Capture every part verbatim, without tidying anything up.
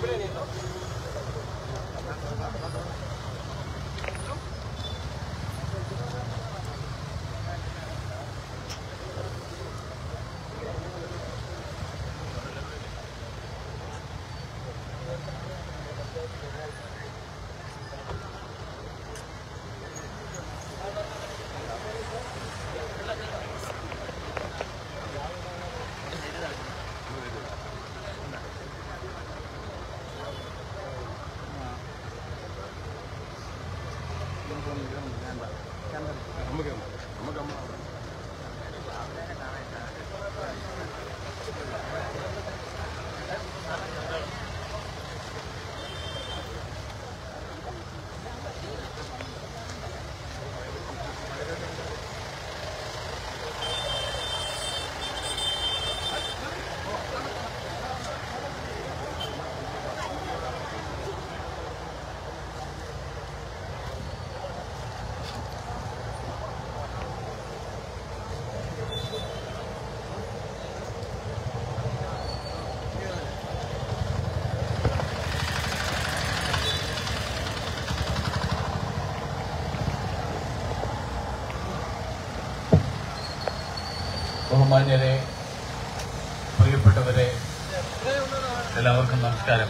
ബഹുമാന്യരെ, പ്രിയപ്പെട്ടവരെ, എല്ലാവർക്കും നമസ്കാരം.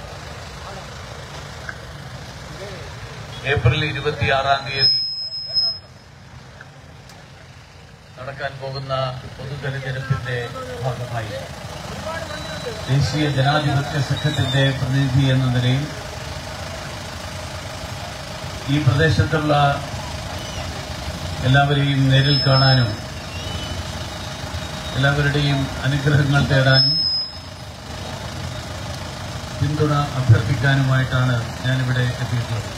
ഏപ്രിൽ ഇരുപത്തിയാറാം തീയതി നടക്കാൻ പോകുന്ന പൊതു തെരഞ്ഞെടുപ്പിന്റെ ഭാഗമായി ദേശീയ ജനാധിപത്യ സഖ്യത്തിന്റെ പ്രതിനിധി എന്ന നിലയിൽ ഈ പ്രദേശത്തുള്ള എല്ലാവരെയും നേരിൽ കാണാനും എല്ലാവരുടെയും അനുഗ്രഹങ്ങൾ തേടാനും പിന്തുണ അഭ്യർത്ഥിക്കാനുമായിട്ടാണ് ഞാനിവിടെ എത്തിയിട്ടുള്ളത്.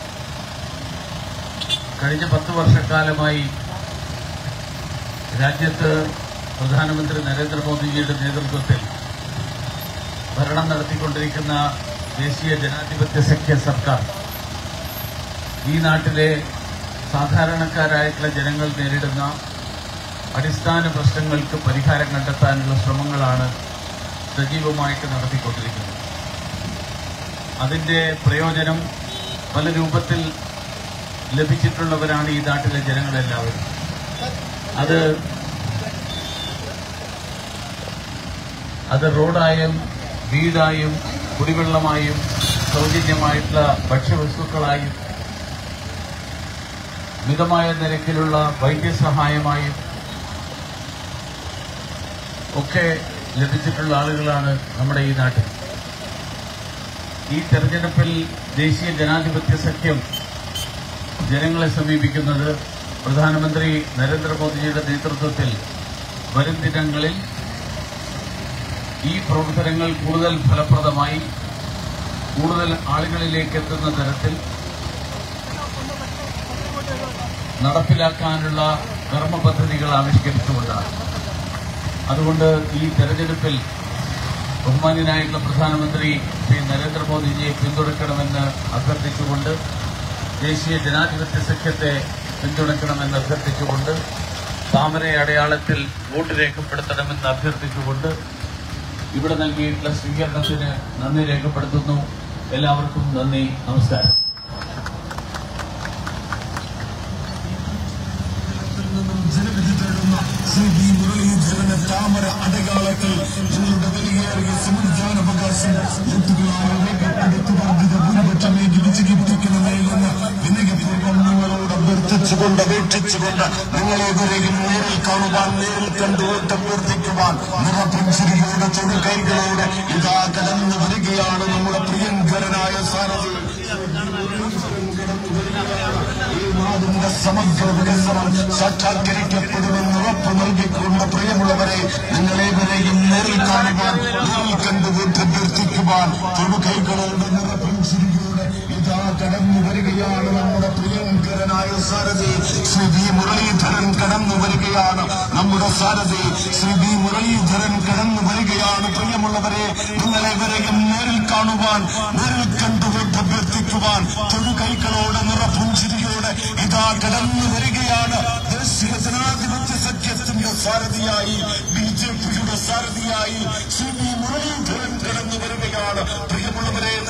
കഴിഞ്ഞ പത്ത് വർഷക്കാലമായി രാജ്യത്ത് പ്രധാനമന്ത്രി നരേന്ദ്രമോദിജിയുടെ നേതൃത്വത്തിൽ ഭരണം നടത്തിക്കൊണ്ടിരിക്കുന്ന ദേശീയ ജനാധിപത്യ സഖ്യ സർക്കാർ ഈ നാട്ടിലെ സാധാരണക്കാരായിട്ടുള്ള ജനങ്ങൾ നേരിടുന്ന അടിസ്ഥാന പ്രശ്നങ്ങൾക്ക് പരിഹാരം കണ്ടെത്താനുള്ള ശ്രമങ്ങളാണ് സജീവമായിട്ട് നടത്തിക്കൊണ്ടിരിക്കുന്നത്. അതിന്റെ പ്രയോജനം പല രൂപത്തിൽ ലഭിച്ചിട്ടുള്ളവരാണ് ഈ നാട്ടിലെ ജനങ്ങളെല്ലാവരും. അത് അത് റോഡായും വീടായും കുടിവെള്ളമായും സൗജന്യമായിട്ടുള്ള ഭക്ഷ്യവസ്തുക്കളായും മിതമായ നിരക്കിലുള്ള വൈദ്യസഹായമായും ഒക്കെ ലഭിച്ചിട്ടുള്ള ആളുകളാണ് നമ്മുടെ ഈ നാട്ടിൽ. ഈ തെരഞ്ഞെടുപ്പിൽ ദേശീയ ജനാധിപത്യ സഖ്യം ജനങ്ങളെ സമീപിക്കുന്നത് പ്രധാനമന്ത്രി നരേന്ദ്രമോദിജിയുടെ നേതൃത്വത്തിൽ വരും ദിനങ്ങളിൽ ഈ പ്രവർത്തനങ്ങൾ കൂടുതൽ ഫലപ്രദമായി കൂടുതൽ ആളുകളിലേക്ക് എത്തുന്ന തരത്തിൽ നടപ്പിലാക്കാനുള്ള കർമ്മ പദ്ധതികൾ ആവിഷ്കരിച്ചുകൊണ്ടാണ്. അതുകൊണ്ട് ഈ തെരഞ്ഞെടുപ്പിൽ ബഹുമാന്യനായിട്ടുള്ള പ്രധാനമന്ത്രി ശ്രീ നരേന്ദ്രമോദിജിയെ പിന്തുണയ്ക്കണമെന്ന് അഭ്യർത്ഥിച്ചുകൊണ്ട്, ദേശീയ ജനാധിപത്യ സഖ്യത്തെ പിന്തുണയ്ക്കണമെന്ന് അഭ്യർത്ഥിച്ചുകൊണ്ട്, താമര അടയാളത്തിൽ വോട്ട് രേഖപ്പെടുത്തണമെന്ന് അഭ്യർത്ഥിച്ചുകൊണ്ട് ഇവിടെ നൽകിയിട്ടുള്ള സ്വീകരണത്തിന് നന്ദി രേഖപ്പെടുത്തുന്നു. എല്ലാവർക്കും നന്ദി, നമസ്കാരം. ജനവിധി തേടുന്ന ശ്രീ വി മുരളീധരന് താമര അടയാളത്തിൽ നിങ്ങളുടെ വിലയേറിയ സമ്മതിദാനാവകാശം വോട്ടുകളാൽ രേഖപ്പെടുത്തി വർദ്ധിത ഭൂരിപക്ഷമേക്ക് വിജയിപ്പിക്കണമെന്ന് വിനയപൂർവ്വം നിങ്ങളോട് അഭ്യർത്ഥിച്ചുകൊണ്ട് അപേക്ഷിച്ചുകൊണ്ട് നിങ്ങളെവരെയും നേരിൽ കാണുവാൻ, നേരിൽ കണ്ട് വോട്ട് അഭ്യർത്ഥിക്കുവാൻ നിറപുഞ്ചിരിയോടെ ചെറുകൈകളോടെ ഇതാ കലർന്നു വരികയാണ് നമ്മുടെ പ്രിയങ്കരനായ സാരഥി. ഈ നാടിന്റെ സമഗ്ര വികസനം സാക്ഷാത്കരിക്കപ്പെടുമെന്ന് ഉറപ്പ് നൽകിക്കൊണ്ട് പ്രിയമുള്ളവരെ, നിങ്ങളേവരെയും നേരിൽ കാണുവാൻ, നേരിൽ കണ്ട് വോട്ട് അഭ്യർത്ഥിക്കുവാൻ തൊടുകൈകളോട് നിറപുഞ്ചിരിയോടെ ഇതാ കടന്നു വരികയാണ് നമ്മുടെ പ്രിയങ്കരനായ സാരഥി ശ്രീ വി മുരളീധരൻ കടന്നു വരികയാണ്. നമ്മുടെ സാരഥി ശ്രീ വി മുരളീധരൻ കടന്നു വരികയാണ്. പ്രിയമുള്ളവരെ, നിങ്ങളെവരെയും നേരിൽ കാണുവാൻ, നേരിൽ കണ്ട് വോട്ട് അഭ്യർത്ഥിക്കുവാൻ തൊടുകൈകളോട് നിറപുഞ്ചിരിയോടെ ഇതാ കടന്നു വരികയാണ് ദേശീയ ജനാധിപത്യ സഖ്യത്തിന്റെ സാരഥിയായി, ബി ജെ പിയുടെ സാരഥിയായി ശ്രീ വി മുരളീധരൻ കടന്നു വരികയാണ്. പ്രിയമുള്ളവരെ,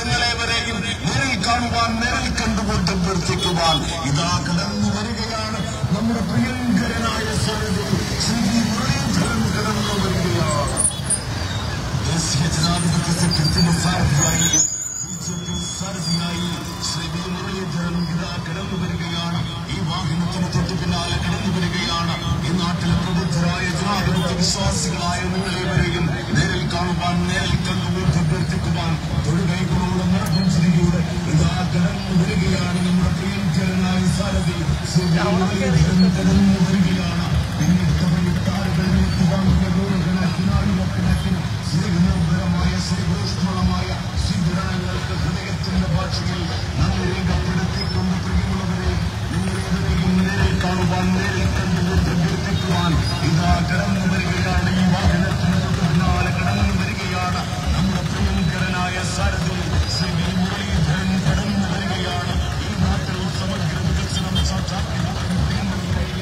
കാണുവാൻ നേരിൽ കണ്ടുകൊണ്ട് അഭ്യർത്ഥിക്കുവാൻ ഇതാ കടന്നു വരികയാണ് നമ്മുടെ പ്രിയങ്കരനായ സാരഥി ശ്രീ മുരളീധരൻ കടന്നു വരികയാണ്. ദേശീയ ജനാധിപത്യ സഖ്യത്തിന്റെ സാരഥിയായി ബി ജെ പി സാരഥിയായി ശ്രീ വി മുരളീധരൻ ഇതാ കടന്നു വരികയാണ്. ഈ വാഹനത്തിന് തൊട്ടു പിന്നാലെ കടന്നു വരികയാണ് ഈ നാട്ടിലെ പ്രബുദ്ധരായ ജനാധിപത്യ വിശ്വാസികളായ നിങ്ങളേവരെയും നേരിൽ കാണുവാൻ നേരിൽ കണ്ടുകൊണ്ട് അഭ്യർത്ഥിക്കുവാൻ തൊഴുകൈകളോട് നിറപുഞ്ചിരിയോടെ ഇതാ കടന്നു വരികയാണ് നമ്മുടെ പ്രിയങ്കരനായ സാരഥി ശ്രീ വി മുരളീധരൻ കടന്നു വരികയാണ്. പിന്നിട്ട വഴിത്താറുകൾ കണക്കിനായിരക്കണക്കിന് സ്നേഹനിർഭരമായ ശ്രീഘോഷ്മളമായ സ്വീകരണങ്ങൾക്ക് ഹൃദയത്തിന്റെ ഭാഷയിൽ നന്ദി രേഖപ്പെടുത്തിക്കൊണ്ട് പ്രിയമുള്ളവരെ നിങ്ങളേവരെയും നേരിൽ കാണുവാൻ നേരിൽ കണ്ടുകൊണ്ട് അഭ്യർത്ഥിക്കുവാൻ ഇതാ കടന്നു വരികയാണ്. ഈ വാഹനത്തിന് തൊട്ടുപിന്നാലെ കടന്നു വരികയാണ് നമ്മുടെ പ്രിയങ്കരനായ സാരഥി ശ്രീ വി മുരളീധരൻ കടന്നു വരികയാണ്. ഈ നാട്ടിൽ സമഗ്ര വികസനം സാക്ഷാത്കരിക്കാൻ പ്രിയമുള്ളവരെ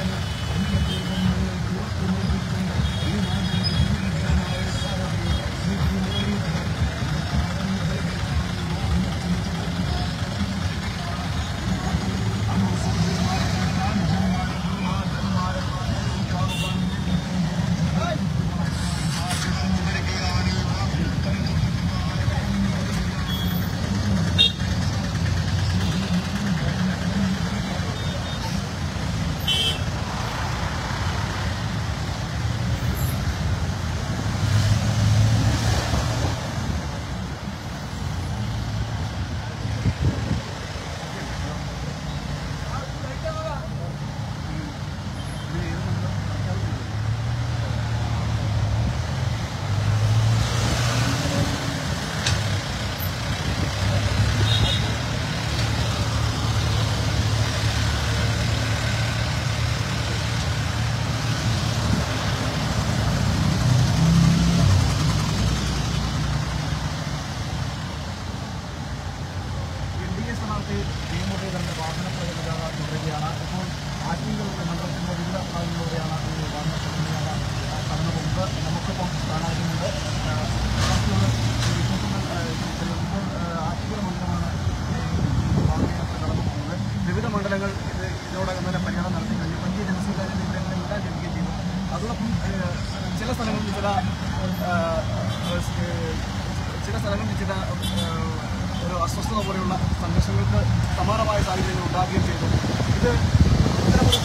ചില സ്ഥലങ്ങളിൽ ചില ഒരു അസ്വസ്ഥത പോലെയുള്ള സംഘർഷങ്ങൾക്ക് സമാനമായ സാഹചര്യങ്ങൾ ഉണ്ടാകുകയും ചെയ്തു. ഇത് ഇത്തരമൊരു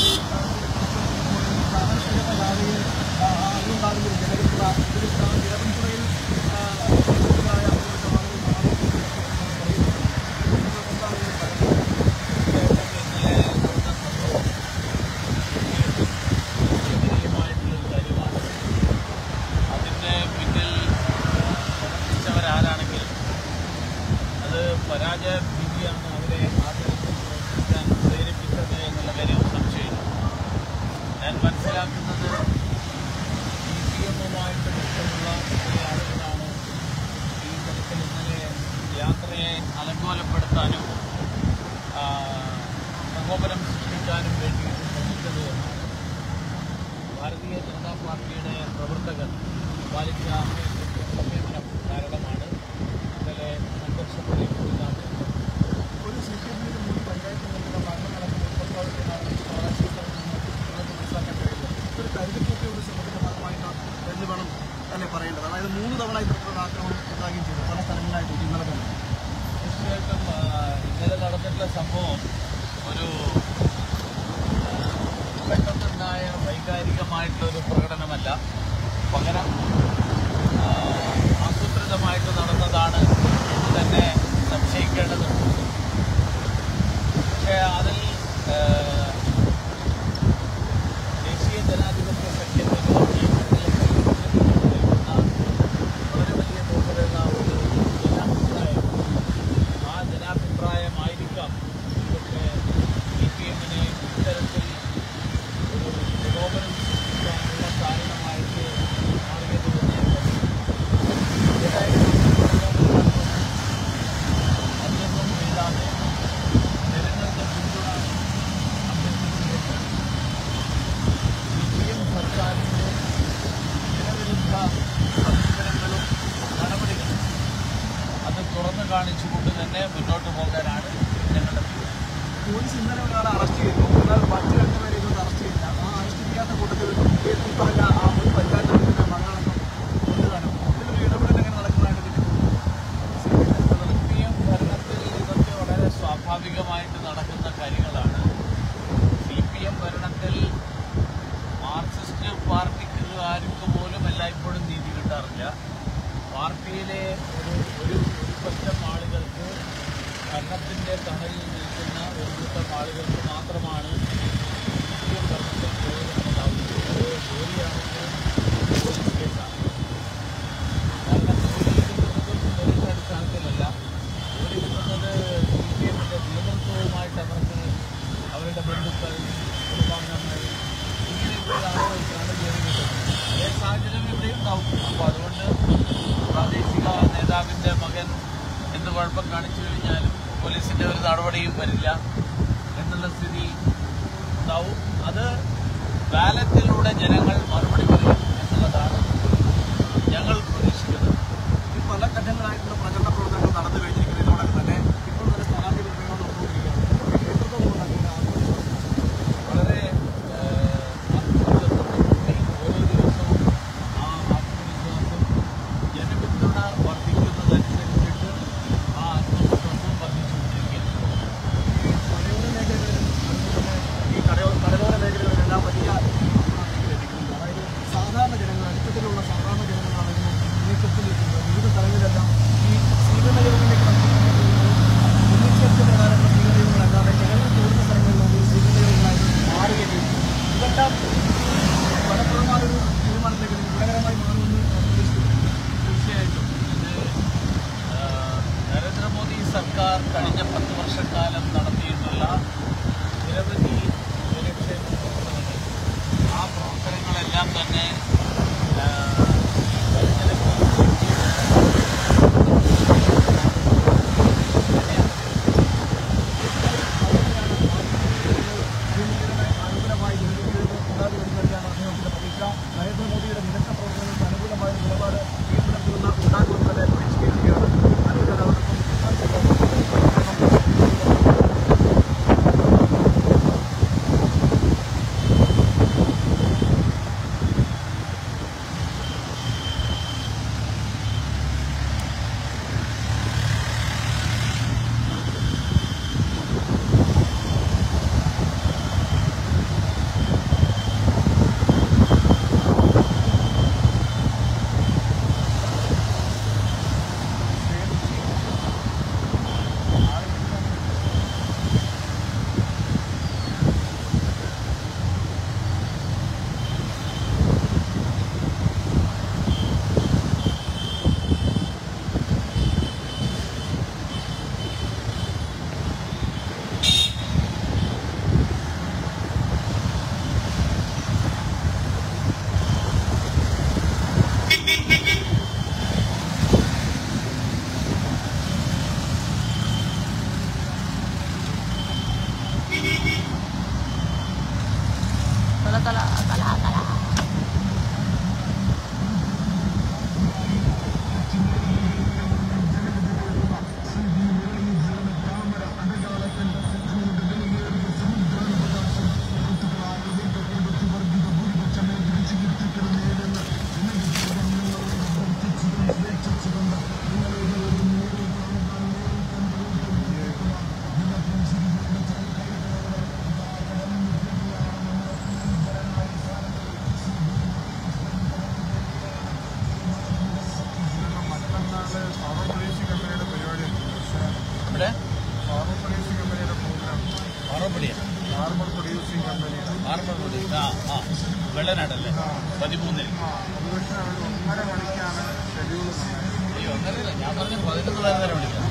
അതുകൊണ്ടാകുന്ന ജനകീയത ജലപഞ്ചുറയിൽ പരാജയ ഭീതിയാണ് അവരെ ആദ്യം പ്രവർത്തിക്കാൻ പ്രേരിപ്പിച്ചത് എന്നുള്ള കാര്യം സംശയമില്ല. ഞാൻ മനസ്സിലാക്കുന്നത് ഇ പി എമ്മുമായിട്ട് ബന്ധമുള്ള ചില ആളുകളാണ് ഈ തരത്തിൽ ഇന്നലെ യാത്രയെ അലങ്കോലപ്പെടുത്താനും പ്രകോപനം സൃഷ്ടിക്കാനും വേണ്ടിയിട്ട് ശ്രമിച്ചത് എന്നാണ് ഭാരതീയ ജനതാ പാർട്ടിയുടെ പ്രവർത്തകർ പാലിച്ച സംയമനം കാരണമാണ് ഇന്നലെ സംഘർഷത്തിലേക്ക് ഒരു സി പി എമ്മിന് മൂന്ന് പഞ്ചായത്ത് നിന്നുള്ള ഭരണം നടക്കുന്ന മനസ്സിലാക്കാൻ കഴിയുന്നത് ഒരു കരുതിപ്പൊക്കെയോട് ശ്രമത്തിന്റെ ഭാഗമായിട്ടാണ് എന്ന് വേണം തന്നെ പറയേണ്ടത്. അതായത് മൂന്ന് തവണ ഇത്തരത്തിലുള്ള ആക്രമണം ഉണ്ടാകുകയും ചെയ്തു പല സ്ഥലങ്ങളായിട്ട് ഇന്നലെ തന്നെ. തീർച്ചയായിട്ടും ഇന്നലെ നടന്നിട്ടുള്ള സംഭവം ഒരു പെട്ടെന്നുണ്ടായ വൈകാരികമായിട്ടുള്ളൊരു പ്രകടനമല്ല, പകരം ആസൂത്രിതമായിട്ട് നടന്നതാണ് എന്ന് തന്നെ സംശയിക്കേണ്ടതുണ്ട്. പക്ഷേ അതിൽ ദേശീയ ജനാധിപത്യ സഖ്യത്തിന് ഈ വളരെ വലിയ തോതിലുള്ള ഒരു ജനാഭിപ്രായം, ആ ജനാഭിപ്രായമായിരിക്കാം പക്ഷേ സി പി എമ്മിനെ ഇത്തരത്തിൽ ഒരു പ്രകോപനം സൃഷ്ടിക്കാനുള്ള കാരണമായിട്ട് മാറിയത് കാണിച്ചുകൊണ്ട് തന്നെ മുന്നോട്ട് പോകാനാണ് ഞങ്ങളുടെ തീരുമാനം. പോലീസ് ഇന്നലെ ഒരാളെ അറസ്റ്റ് ചെയ്തു. എന്നാൽ മറ്റു രണ്ടുപേരെ ഇതൊന്നും അറസ്റ്റ് ചെയ്തില്ല. ആ അറസ്റ്റ് ചെയ്യാത്ത കൂട്ടത്തിൽ ഈ പറഞ്ഞ ആ മുൻ പഞ്ചായത്ത് പ്രസിഡന്റ് മകളടക്കം കൊണ്ടുവരാനും ഇതിലൊരു ഇടപെടൽ എങ്ങനെ നടക്കുന്നതായിട്ട് എനിക്ക് തോന്നുന്നു. സി പി എം ഭരണത്തിൽ ഇതൊക്കെ വളരെ സ്വാഭാവികമായിട്ട് നടക്കുന്ന കാര്യങ്ങളാണ്. സി പി എം ഭരണത്തിൽ മാർക്സിസ്റ്റ് പാർട്ടിക്കാർക്ക് പോലും എല്ലായ്പ്പോഴും നീതി കിട്ടാറില്ല. പാർട്ടിയിലെ ഒരു ഒരു പറ്റം ആളുകൾക്ക് ഭരണത്തിൻ്റെ തണലിൽ നിൽക്കുന്ന ഒരു കൂട്ടം ആളുകൾക്ക് മാത്രമാണ് സി പി എം ഭരണത്തിൽ പ്രയോജനമുണ്ടാവുന്നത്. അത് ജോലിയാണെങ്കിൽ പോലീസ് കേസാണ്. കാരണം ജോലി കിട്ടുന്നതും മെറിറ്റ് അടിസ്ഥാനത്തിലല്ല. ജോലി കിട്ടുന്നത് സി പി എമ്മിൻ്റെ നേതൃത്വവുമായിട്ട് അവർക്ക് അവരുടെ ബന്ധുക്കൾ, കുടുംബാംഗങ്ങൾ ഇങ്ങനെയൊക്കെയുള്ള ആളുകൾക്കാണ് ജോലി കിട്ടുന്നത്. അതേ സാഹചര്യം ഇവിടെ ഉണ്ടാവും. അപ്പോൾ അതുകൊണ്ട് പ്രാദേശിക നേതാവിൻ്റെ മകൻ എന്ത് കുഴപ്പം കാണിച്ചു കഴിഞ്ഞാലും പോലീസിൻ്റെ ഒരു നടപടിയും വരില്ല എന്നുള്ള സ്ഥിതി ഉണ്ടാവും. അത് ബാലറ്റിലൂടെ ജനങ്ങൾ മറുപടി പറയും എന്നുള്ളതാണ് ഞങ്ങൾ പ്രതീക്ഷിക്കുന്നത്. ഈ പല ഘട്ടങ്ങളായിട്ടുള്ള പ്രചരണ പ്രവർത്തനങ്ങൾ നടന്നു കഴിഞ്ഞിരിക്കുന്നത്. ഇതോടൊപ്പം തന്നെ ഇപ്പോൾ തന്നെ സ്ഥാനാർത്ഥി നിർണ്ണയം നടന്നുകൊണ്ടിരിക്കുകയാണ്. വളരെ ആത്മവിശ്വാസത്തോടുകൂടി ഓരോ ദിവസവും ആ ആത്മവിശ്വാസം ജനപിന്തുണ വർദ്ധിക്കുന്നതനുസരിച്ചിട്ട് ആ ആത്മവിശ്വാസം വർദ്ധിച്ചുകൊണ്ടിരിക്കുകയാണ്. മലയോര മേഖലകളിലും ഈ കടയോര കടലോര മേഖലകളിലെല്ലാം വലിയ ലഭിക്കുന്നുണ്ട്. അതായത് സാധാരണ ജനങ്ങൾ, അടുത്തത്തിലുള്ള സാധാരണ ജനങ്ങളാണ് ഈ ചെപ്പ് നിൽക്കുന്നത്. വിവിധ സ്ഥലങ്ങളിലെല്ലാം ഈ സ്വീകരണ യോഗങ്ങളിലേക്ക് ഒന്നിച്ചേർച്ച പ്രകാരമുള്ള സ്വീകരണ യോഗങ്ങളല്ലാതെ ജനങ്ങൾ കൂടുന്ന സ്ഥലങ്ങളിലൊന്നും ഈ സ്വീകരണ യോഗങ്ങളായി മാറുകയും ചെയ്തു. ഇതെല്ലാം ഫലപ്രദമായൊരു തീരുമാനത്തിലേക്ക് ഗുണകരമായി മാറുമെന്ന് പ്രതീക്ഷിക്കുന്നു. തീർച്ചയായിട്ടും ഇത് നരേന്ദ്രമോദി സർക്കാർ കഴിഞ്ഞ പത്ത് വർഷക്കാലം നടത്തിയിട്ടുള്ള നിരവധി ഇലക്ഷൻ പ്രവർത്തനങ്ങൾ, ആ പ്രവർത്തനങ്ങളെല്ലാം തന്നെ അനുകൂലമായി ജനങ്ങൾക്ക് ഉണ്ടാക്കി വരുന്നതിനാണ് അദ്ദേഹത്തിന്റെ പ്രതീക്ഷ. നരേന്ദ്രമോദിയുടെ മികച്ച പ്രവർത്തനങ്ങൾക്ക് അനുകൂലമായ നിലപാട് സ്വീകരിക്കുന്ന ഉണ്ടാകുമെന്ന് തന്നെ പ്രതീക്ഷിക്കുകയാണ്. വെള്ളനാടല്ലേ പതിമൂന്നിന് അയ്യോ അങ്ങനെയല്ല, ഞാൻ പറഞ്ഞ പതിനൊന്ന് പതിനൊന്നര വിളിക്കാം.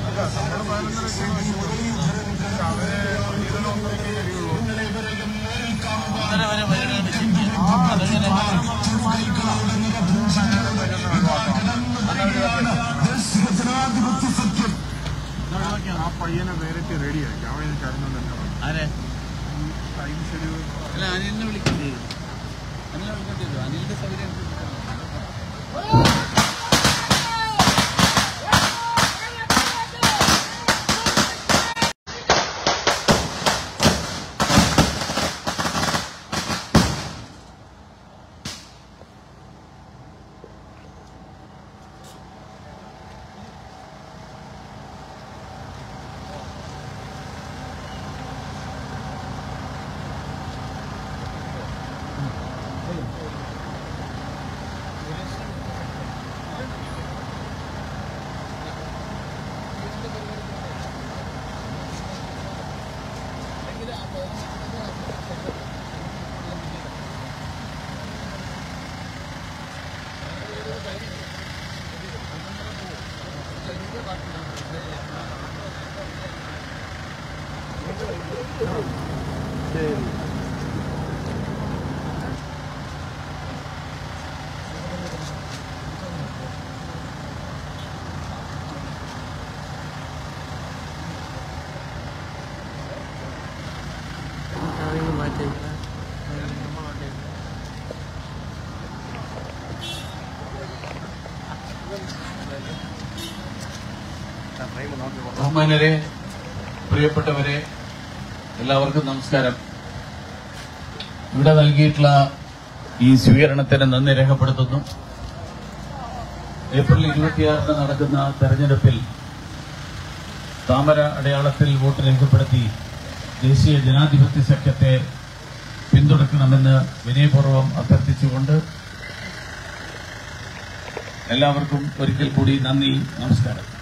ഒന്നര വരെ പരിഗണിച്ചിരിക്കുക. അതങ്ങനെ ആ പയ്യനെ നേരിട്ട് റെഡിയാക്കി. അവൻ എനിക്ക് അറിഞ്ഞു തന്നെ ആരെ ടൈം ഷെഡ്യൂൾ അല്ല അനിലിനെ വിളിക്കേണ്ടി വരും. അനിലിനെ വിളിക്കേണ്ടി വരും. അനിലിന്റെ സൗകര്യം ബഹുമാന്യരെ, പ്രിയപ്പെട്ടവരെ, എല്ലാവർക്കും നമസ്കാരം. ഇവിടെ നൽകിയിട്ടുള്ള ഈ സ്വീകരണത്തിന് നന്ദി രേഖപ്പെടുത്തുന്നു. ഏപ്രിൽ ഇരുപത്തിയാറിന് നടക്കുന്ന തെരഞ്ഞെടുപ്പിൽ താമര അടയാളത്തിൽ വോട്ട് രേഖപ്പെടുത്തി ദേശീയ ജനാധിപത്യ സഖ്യത്തെ പിന്തുണയ്ക്കണമെന്ന് വിനയപൂർവ്വം അഭ്യർത്ഥിച്ചുകൊണ്ട് എല്ലാവർക്കും ഒരിക്കൽ കൂടി നന്ദി, നമസ്കാരം.